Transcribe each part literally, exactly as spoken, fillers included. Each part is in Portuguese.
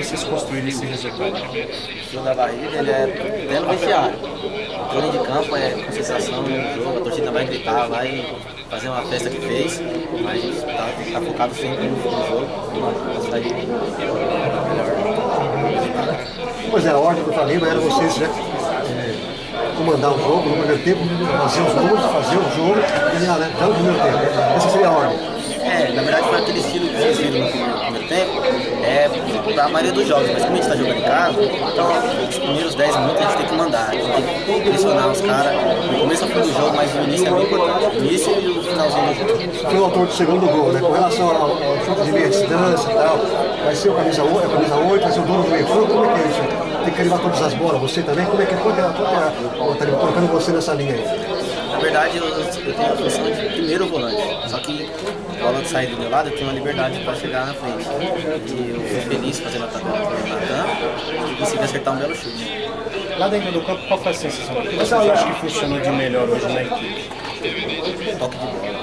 vocês construíram esse resultado? O jogo da barriga, ele é até no vestiário. O treino de campo é concentração no jogo, a torcida vai gritar, vai fazer uma festa que fez, mas a gente está tá focado sempre no jogo, na cidade melhor. Pois é, a ordem do Flamengo era vocês, né? Comandar o jogo no primeiro tempo, fazer os números, fazer o jogo e ganhar, né? Já no primeiro tempo. Essa seria a ordem. É, na verdade foi aquele estilo que vocês viram no primeiro tempo, é da maioria dos jogos, mas como a gente está jogando em casa, então os primeiros dez minutos a gente tem que mandar, a gente tem que pressionar os caras, no começo foi do jogo, mas o início é bem importante, o início e o finalzinho do jogo. Foi o autor do segundo gol, né? Com relação ao, ao chute de meia distância e tal, vai ser o camisa oito, a camisa oito, vai ser o dono do meio campo, como é que é isso? Tem que levar todas as bolas, você também? Como é que é? Como é que é? Tá colocando você nessa linha aí? Na verdade, eu, eu tenho a função de primeiro volante, só que o volante sair do meu lado, eu tenho uma liberdade para chegar na frente. E eu fui feliz fazendo a tabela com o Natan e consegui acertar um belo chute. Lá dentro do campo, qual foi a sensação? O que você acha que funcionou de melhor hoje na equipe? Toque de bola.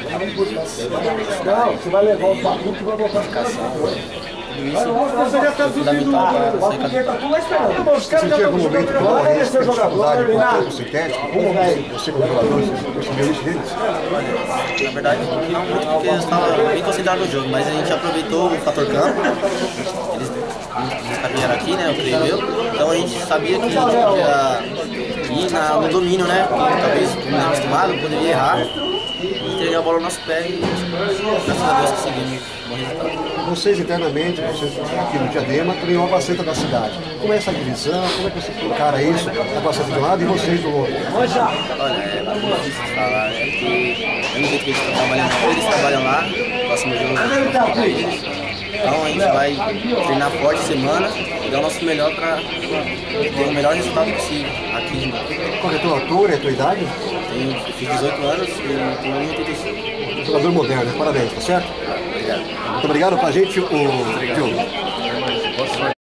Não, você vai levar o papo que vai botar Tudo isso você já tá fundamental para sair campeão. Você sentia algum momento que não é essa dificuldade com o campo sintético? Como você como jogador, você percebeu isso deles? Na verdade, não muito porque eu estava bem concentrado no jogo, mas a gente aproveitou o fator campo. Eles vieram aqui, né? Eu creio eu. Então a gente sabia que a gente podia ir na, no domínio, né? Porque talvez não é acostumado, poderia errar. E entregar a bola no nosso pé e graças a Deus conseguimos um bom resultado. Vocês internamente, vocês aqui no Diadema, também uma faceta da cidade. Como é essa divisão? Como é que você encara isso? A faceta de um lado e vocês do outro? Olha, é muito difícil de falar, é que do mesmo jeito que eles estão trabalhando aqui, eles trabalham lá, no próximo jogo para eles. Então a gente vai treinar forte semana e dar o nosso melhor para ter o melhor resultado possível aqui de novo. Qual é a tua altura e a tua idade? Tenho, eu fiz dezoito anos e tenho um e oitenta e cinco. Jogador moderno, parabéns, tá certo? Obrigado. Muito obrigado pra gente, o Diogo.